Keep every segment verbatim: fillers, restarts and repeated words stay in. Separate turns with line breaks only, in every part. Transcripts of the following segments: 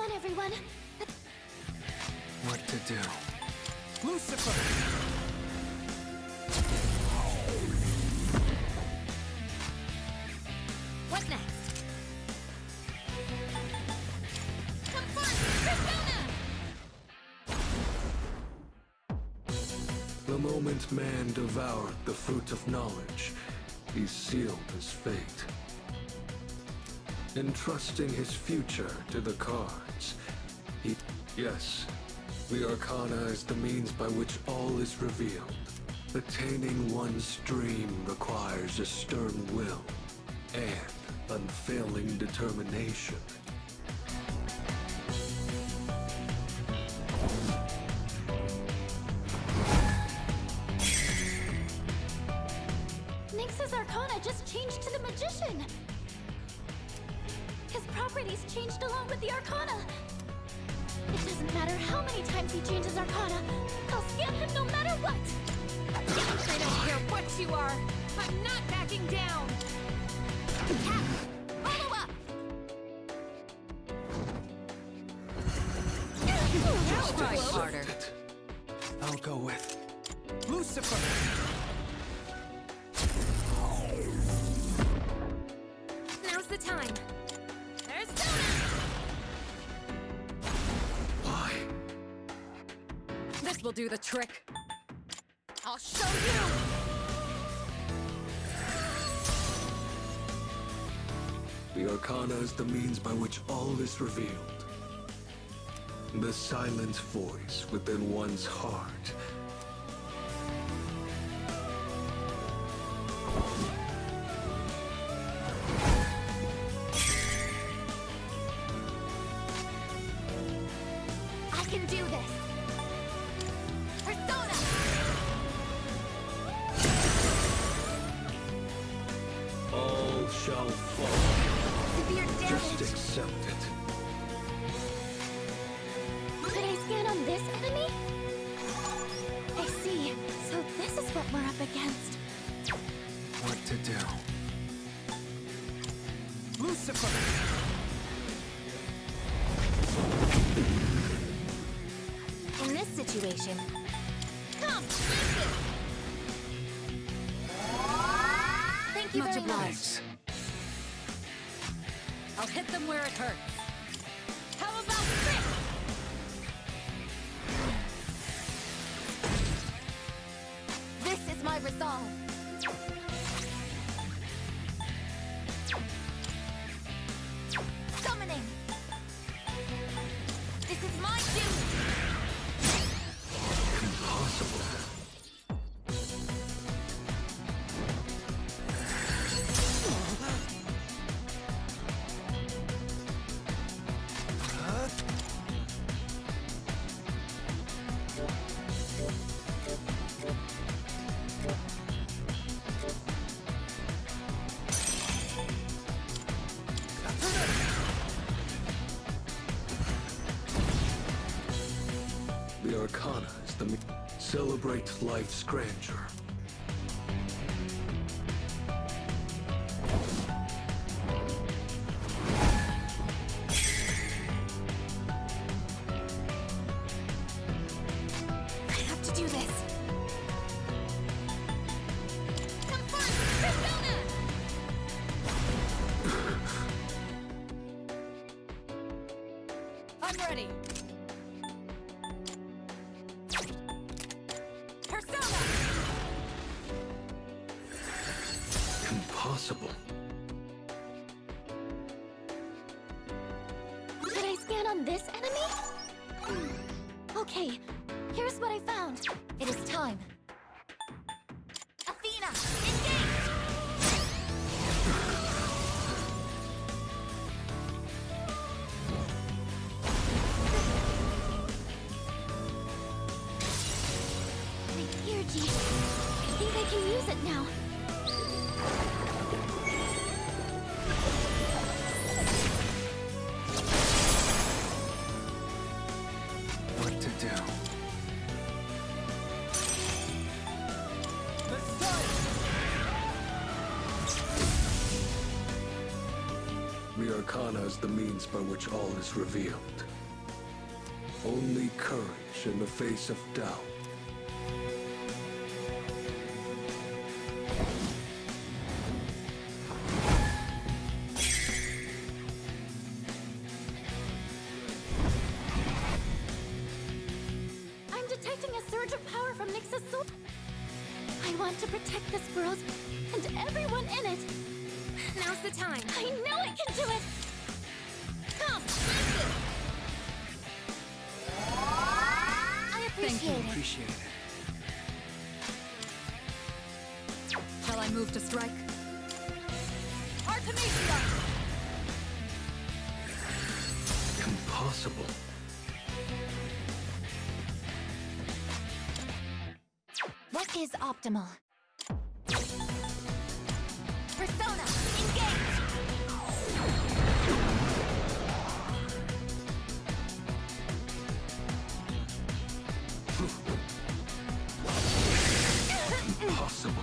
on, everyone.
What to do?
Lucifer!
What next? Come first, Persona!
The moment man devoured the fruit of knowledge, he sealed his fate. Entrusting his future to the cards, he... Yes, the Arcana is the means by which all is revealed. Attaining one's dream requires a stern will and unfailing determination.
Nyx's Arcana just changed to the Magician! His properties changed along with the Arcana! It doesn't matter how many times he changes Arcana, I'll scan him no matter what!
I don't care what you are! I'm not backing down!
Cap! Follow up!
Just
try
accept
harder.
it. I'll go with
Lucifer!
Now's the time!
Persona!
why?
This will do the trick! I'll show you!
The Arcana is the means by which all is revealed. The silent voice within one's heart.
I can do this! Persona!
All shall fall.
Severe
Just
damage!
accept it.
Could I scan on this enemy? I see. So this is what we're up against.
What to do?
Lucifer!
In this situation... Come, listen! Thank you
Much
very
obliged.
much.
I'll hit them where it hurts.
How about this? This is my resolve. Summoning. This is my duty.
Impossible. The Arcana is the me- celebrate life's grandeur.
I have to do this. Come first, Persona!
I'm ready! Persona!
Impossible.
Could I scan on this enemy? Okay, here's what I found. It is time. Athena, engage! My ear G. I think I can use it now.
What to do? The Arcana is the means by which all is revealed. Only courage in the face of doubt.
I'm detecting a surge of power from Nyx's soul. I want to protect this world and everyone in it.
Now's the time.
I know I can do it!
Come, smash it!
I appreciate it.
Appreciate it.
Shall I move to strike? Arcana!
Impossible.
What is optimal? Persona, engage!
Impossible.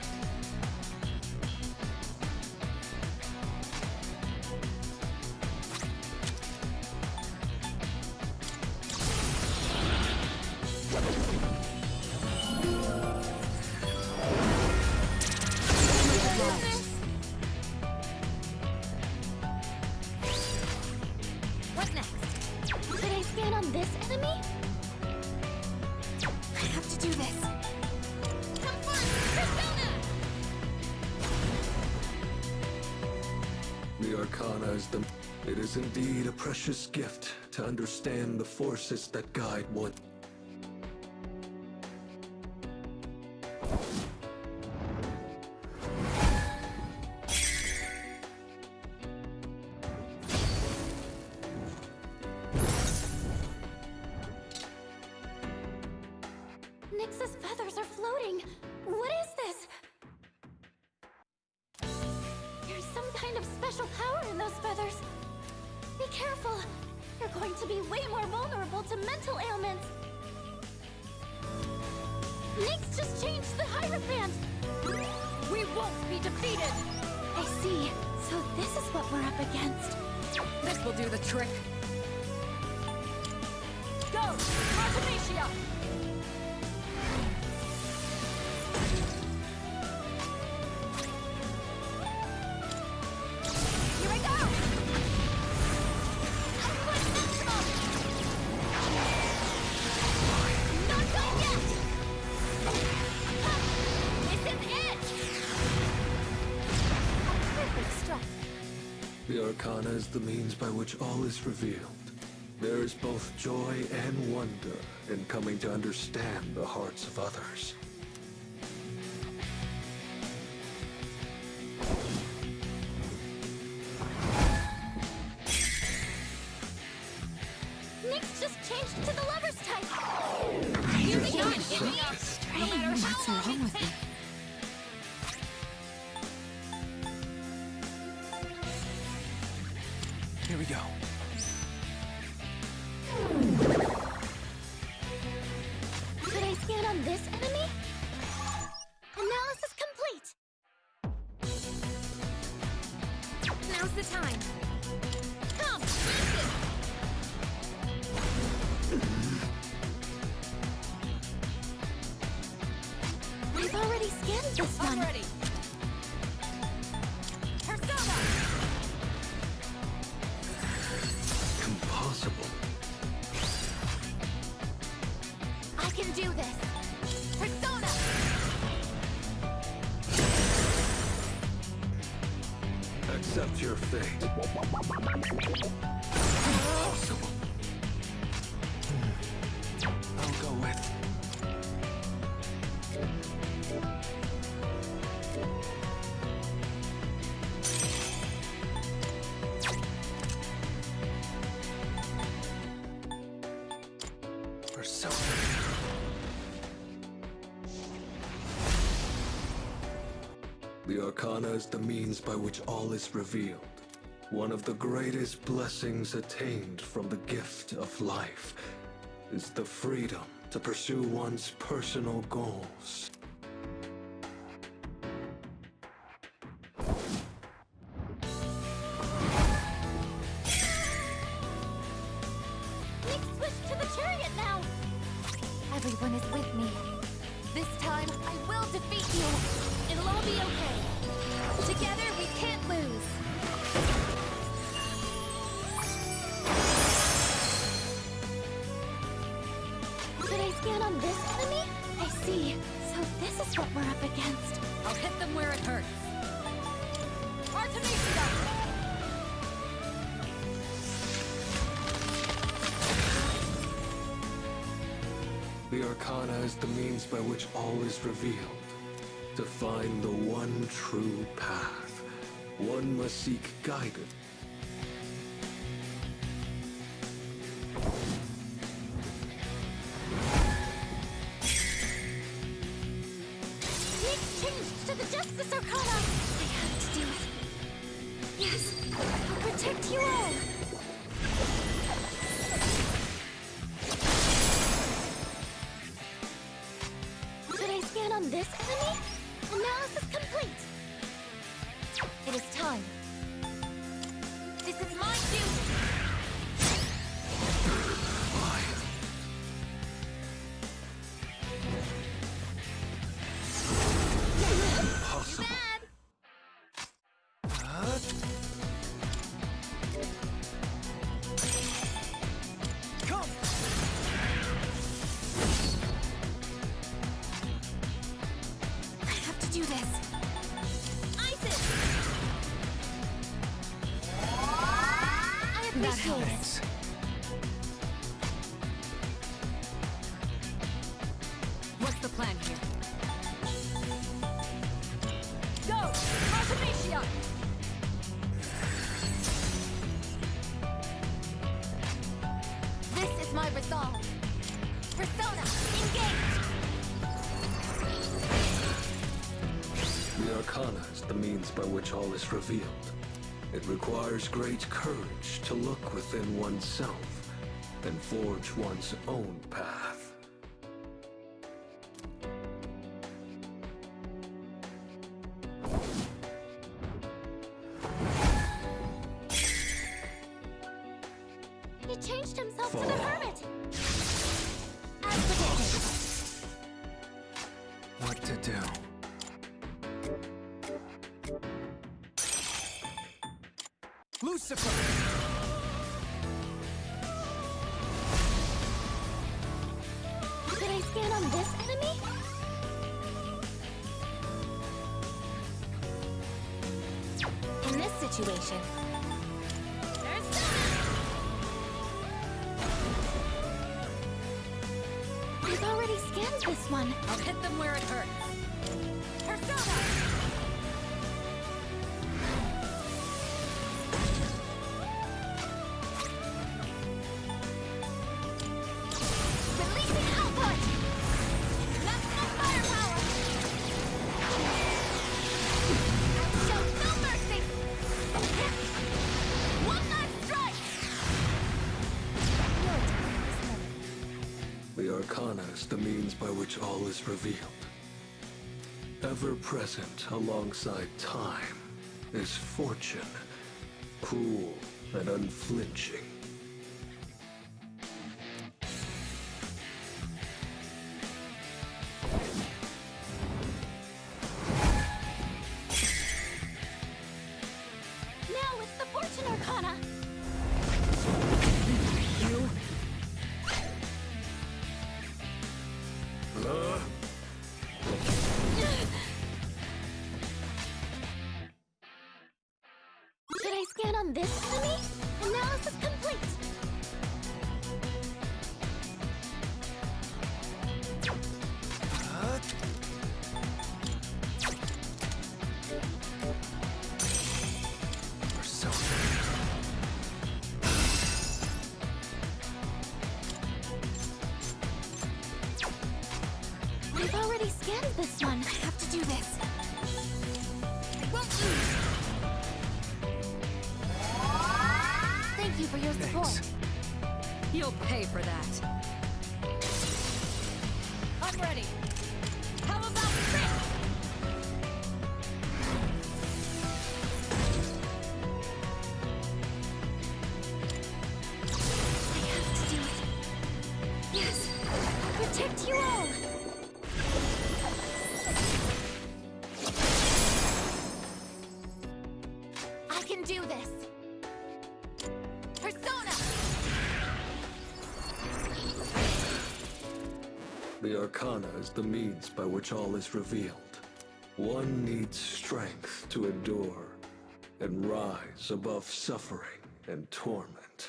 What next? Should I scan on this enemy? I have to do this. Come on, Persona!
The Arcana is the... It is indeed a precious gift to understand the forces that guide one.
Nyx's feathers are floating. What is this? There's some kind of special power in those feathers. Be careful. You're going to be way more vulnerable to mental ailments. Nyx just changed the Hierophant.
We won't be defeated!
I see. So this is what we're up against.
This will do the trick. Go! Arcana!
Here I go! Output maximum! Not done yet! This is it! A perfect strike.
The Arcana is the means by which all is revealed. There is both joy and wonder in coming to understand the hearts of others.
Nyx just changed to the lover's type!
You're not giving up! No matter
What's
how long
wrong
it
with me?
takes.
Here we go.
Should I scan on this enemy? Analysis complete!
Now's the time. Come, smash it!
I've already scanned this
I'm
one.
ready. Persona!
Impossible.
I can do this. Persona!
Accept your fate. Impossible.
I'll go with. Persona.
The Arcana is the means by which all is revealed. One of the greatest blessings attained from the gift of life is the freedom to pursue one's personal goals.
Nyx switched to the Everyone is with me. This time, I will defeat you. It'll all be okay. Together, we can't lose. Should I scan on this enemy? I see. So this is what we're up against.
I'll hit them where it hurts. Arcana!
The Arcana is the means by which all is revealed. To find the one true path, one must seek guidance.
Nyx changed to the Justice Arcana! I have to do it. Yes, I'll protect you all! Should I scan on this enemy? Analysis complete! It is time. This is my duty!
Impossible.
Come!
I have to do this. Isis! I
That
appreciate it.
helps.
What's the plan here? Go! Arcana!
This is my resolve. Persona, engage!
The Arcana is the means by which all is revealed. It requires great courage to look within oneself and forge one's own path.
He changed himself to the
Fall.
hermit. As predicted.
What to do? Lucifer!
Should I scan on this enemy? In this situation, there's I've already scanned this one.
I'll hit them where it hurts. Persona!
Releasing output! Maximum firepower! I'll show no mercy! One last strike! Your time is limited.
The Arcana is the means by which all is revealed. Ever present alongside time is fortune, cool and unflinching.
Now it's the Fortune Arcana!
You?
Uh,
Should I scan on this enemy? Analysis complete!
Huh? Persona.
I've already scanned this one. I have to do this. I won't lose! Thank you for your support.
Thanks.
You'll pay for that. I'm ready. How about this?
I have to do it. Yes, I'll protect you do this! Persona!
The Arcana is the means by which all is revealed. One needs strength to endure and rise above suffering and torment.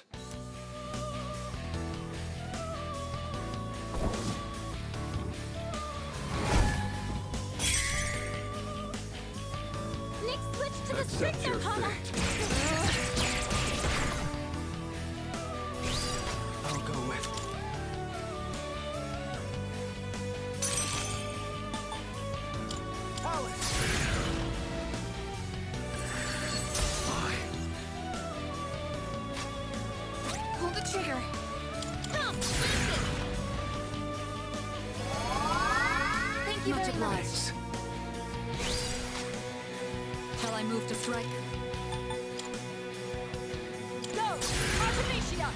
Nyx, switch to the
Accept
strict
your
Arcana!
fate.
I'll go with. Alice!
Fine.
Pull the trigger.
Come, blast it! Thank you
Much
very much.
obliged. Shall I move to strike? Go! Artemisia!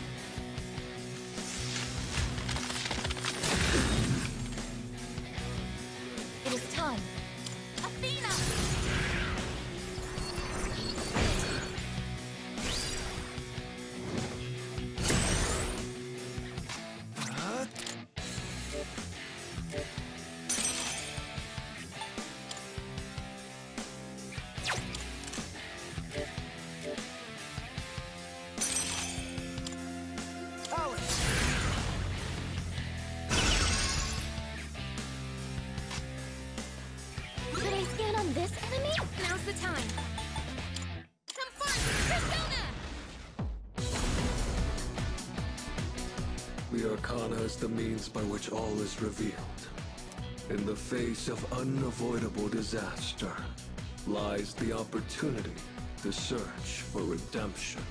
It is time. Athena!
Uh, Alice!
Should I scan on this enemy?
Now's the time.
Come forth, Persona!
The Arcana is the means by which all is revealed. In the face of unavoidable disaster lies the opportunity to search for redemption.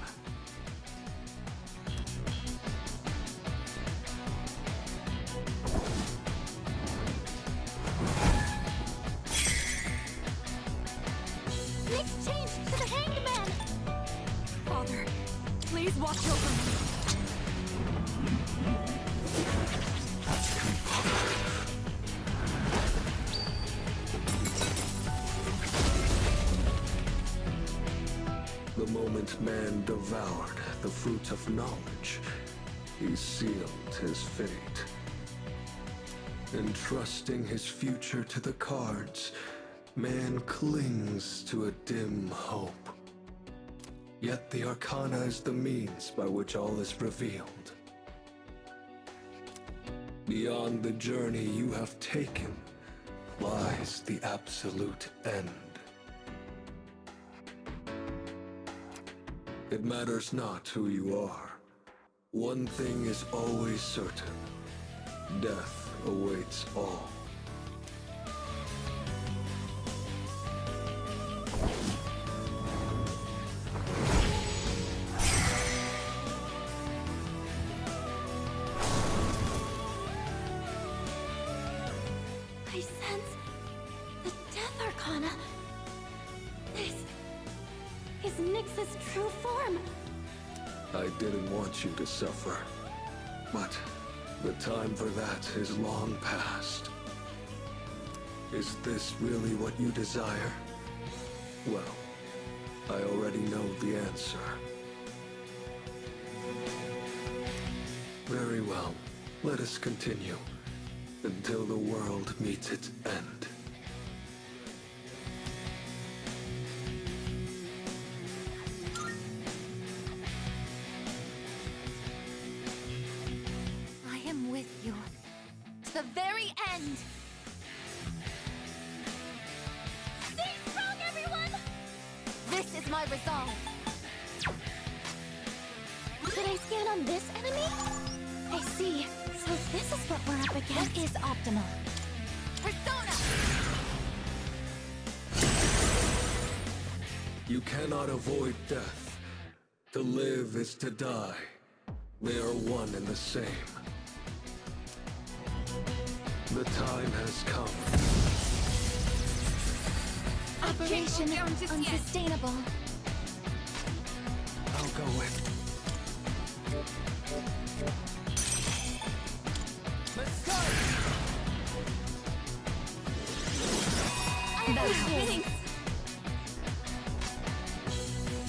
Nyx changed to the Hanged Man!
Father, please watch over me.
The moment man devoured the fruit of knowledge, he sealed his fate. Entrusting his future to the cards, man clings to a dim hope. Yet the Arcana is the means by which all is revealed. Beyond the journey you have taken lies the absolute end. It matters not who you are. One thing is always certain. Death awaits all.
I sense the Death Arcana. This is Nyx's true form.
I didn't want you to suffer, but the time for that is long past. Is this really what you desire? Well, I already know the answer. Very well. Let us continue until the world meets its end.
I am with you to the very end. Stay strong, everyone! This is my resolve. Should I scan on this enemy? I see. So this is what we're up against. What is optimal? Persona!
You cannot avoid death. To live is to die. They are one and the same. The time has come.
Operation
down just yet.
unsustainable.
I'll go with. Let's go!
I'm hitting.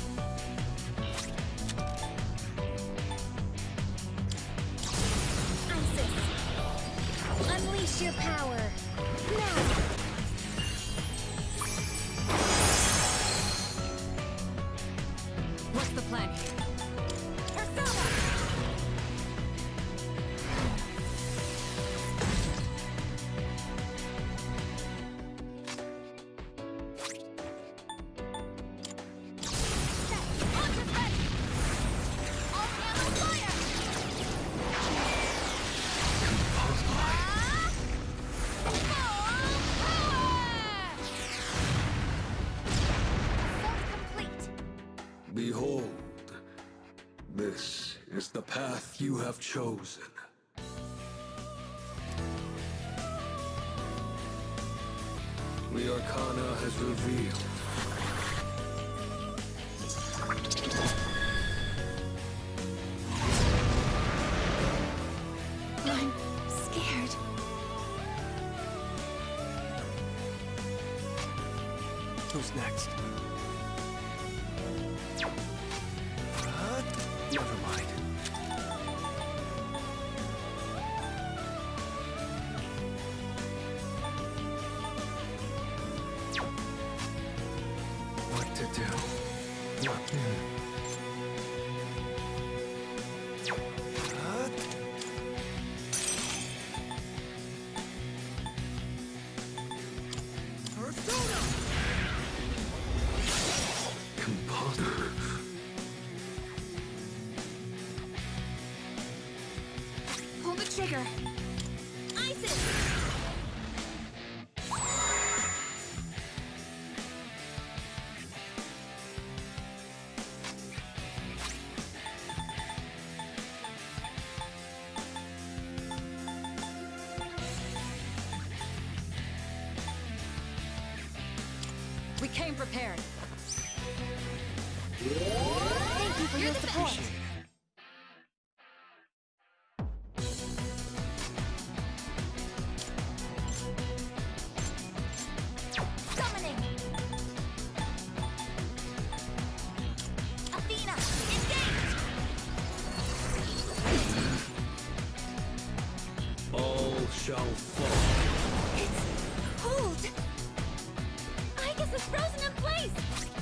Unleash your power. Now.
What's the plan here? Persona!
Launch ready! Arcana fire!
Behold, this is the path you have chosen. The Arcana has revealed.
I'm scared.
Who's next? Uh, never mind. What to do? What? Uh, Persona!
Composer.
Pull the trigger. Isis!
We came prepared.
Thank you for your support.
Appreciate it.
Summoning! Athena, engage!
All shall fall.
It's hold! I guess it's frozen in place!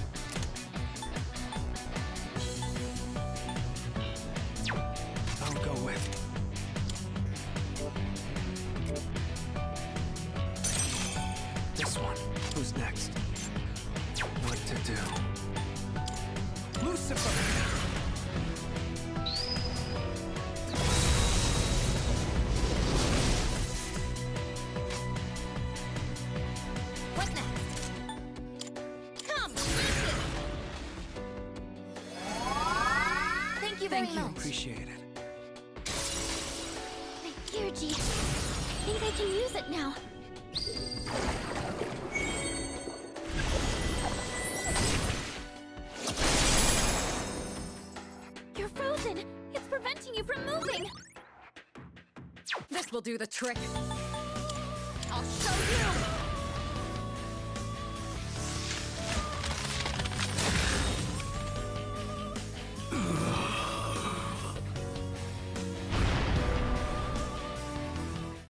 I'll go with. This one. Who's next? What to do? Lucifer!
What next? Come, smash it! Thank you very
Thank you.
much.
Appreciate it.
My Geargy. I think I can use it now. You're frozen! It's preventing you from moving!
This will do the trick.
I'll show you!
Ugh.